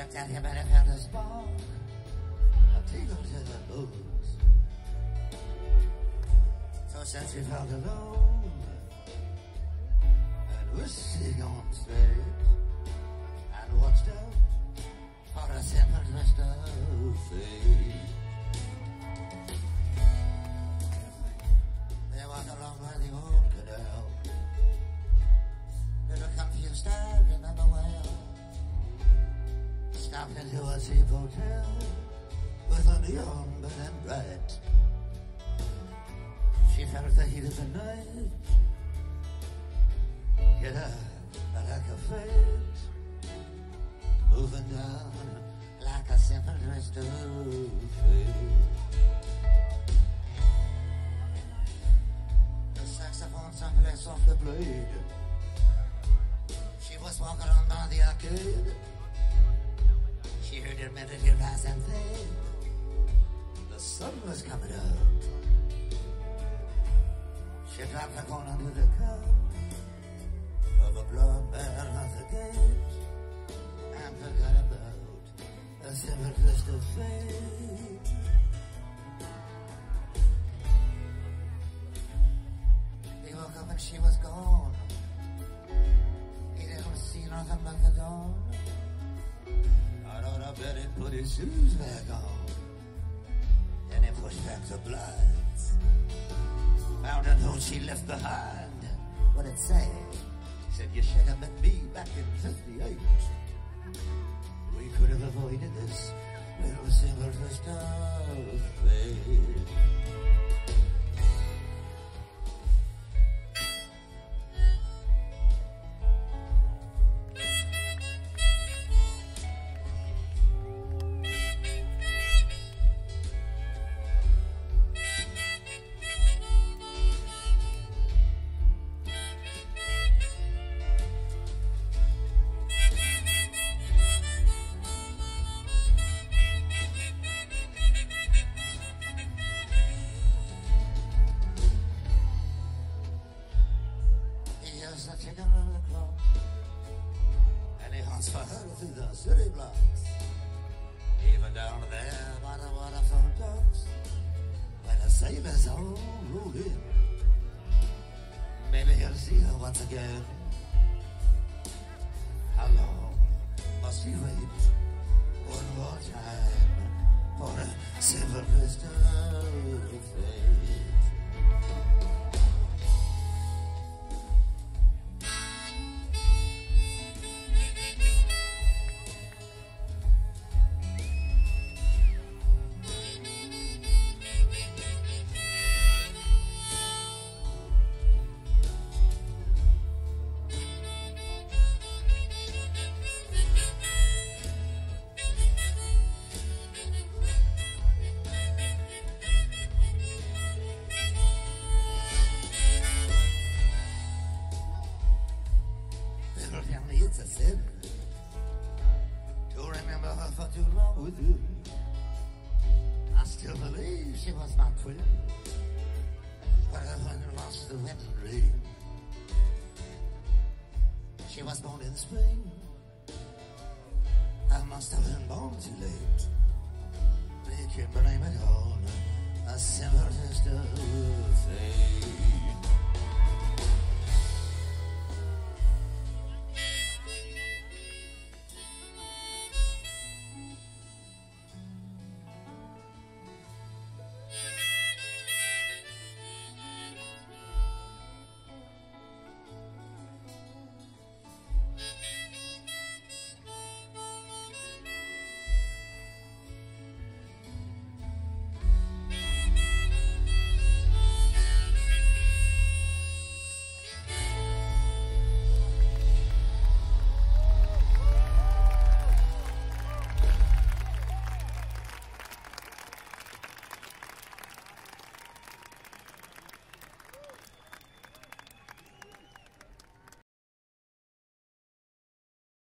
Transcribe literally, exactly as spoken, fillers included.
looked at him and he felt a spark, a tingle to the bones. So since he felt alone and was sitting on stage and watched out for a simple twist of fate. They walked along by the old canal. Little confused, I remember well. Stopped into a cheap hotel with a neon but then bright. She felt the heat of the night hit her like a fate, moving down like a simple twist of fate. The saxophone softly, softly played. She was walking on by the arcade. She heard her melody rise and fade. The sun was coming out. She dropped the corn under the cup of a blonde man at the gate and forgot about a simple twist of fate. He woke up and she was gone. He didn't see nothing but the dawn. I don't know, bet he put his shoes back on. Then he pushed back the blinds. Found a note she left behind. What it say? Said, you should have met me back in fifty-eight. We could have avoided this little simple twist of fate. A chicken on the clock, and he hunts for her through the city blocks, even down there by the waterfront docks, where the sailors all roll in. Maybe he'll see her once again. How long must he wait? One more time for a simple twist of fate. It's a sin to remember her for too long with you. I still believe she was my twin, but I lost the wedding ring. She was born in spring. I must have been born too late. They can blame it on a simple twist of fate.